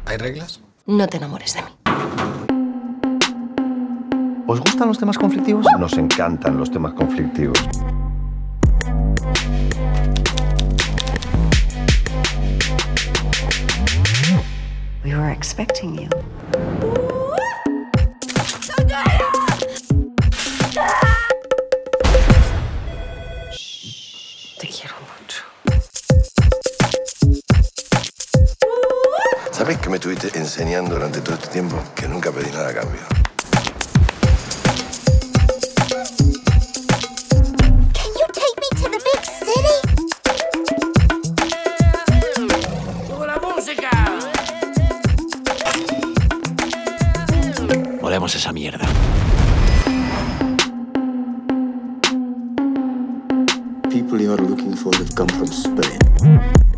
¿Hay reglas? No te enamores de mí. ¿Os gustan los temas conflictivos? Nos encantan los temas conflictivos. We were expecting you. Te quiero mucho. ¿Sabes que me estuviste enseñando durante todo este tiempo? Que nunca pedí nada a cambio. Can you take me to the big city? ¡Sube la música! Molemos esa mierda. People you are looking for have come from Spain.